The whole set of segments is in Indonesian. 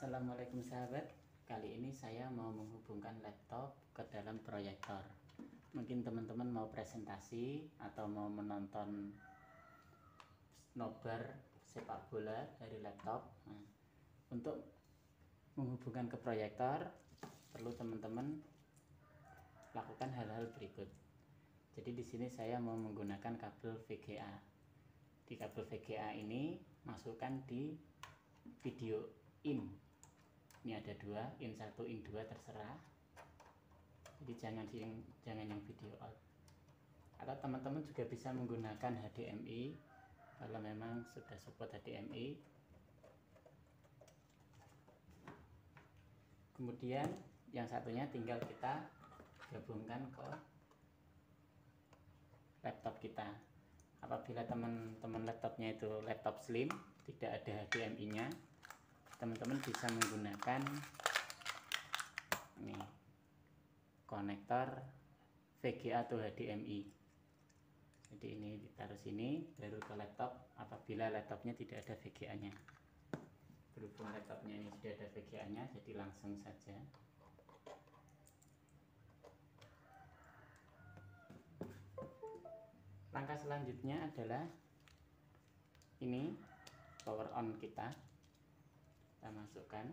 Assalamualaikum sahabat. Kali ini saya mau menghubungkan laptop ke dalam proyektor. Mungkin teman-teman mau presentasi atau mau menonton nobar sepak bola dari laptop. Untuk menghubungkan ke proyektor perlu teman-teman lakukan hal-hal berikut. Jadi di sini saya mau menggunakan kabel VGA. Di kabel VGA ini masukkan di video in. Ini ada dua, in 1, in 2, terserah. Jadi jangan yang video out. Atau teman-teman juga bisa menggunakan HDMI kalau memang sudah support HDMI. Kemudian yang satunya tinggal kita gabungkan ke laptop kita. Apabila teman-teman laptopnya itu laptop slim, tidak ada HDMI-nya, teman-teman bisa menggunakan ini konektor VGA atau HDMI. Jadi ini ditaruh sini baru ke laptop apabila laptopnya tidak ada VGA-nya. Berhubung laptopnya ini sudah ada VGA-nya, jadi langsung saja. Langkah selanjutnya adalah ini power on kita masukkan.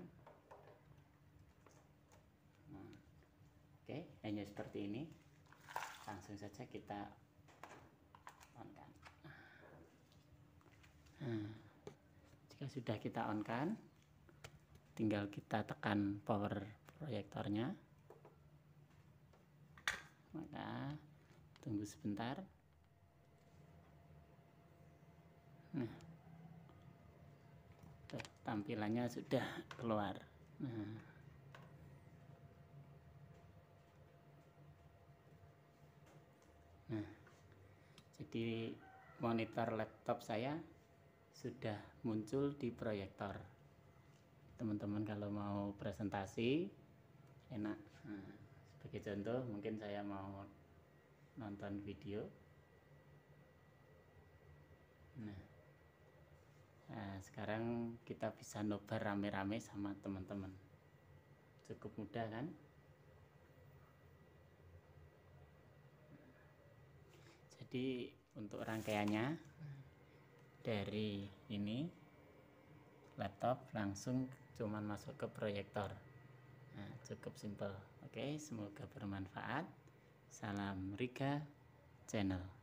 Oke, hanya seperti ini. Langsung saja kita on kan. Jika sudah kita on kan, tinggal kita tekan power proyektornya. Maka tunggu sebentar. Tampilannya sudah keluar. Jadi monitor laptop saya sudah muncul di proyektor. Teman-teman kalau mau presentasi enak. Sebagai contoh, mungkin saya mau nonton video. Nah, sekarang kita bisa nobar rame-rame sama teman-teman. Cukup mudah kan? Jadi untuk rangkaiannya dari ini laptop langsung cuman masuk ke proyektor. Nah, cukup simpel. Oke, semoga bermanfaat. Salam Riga Channel.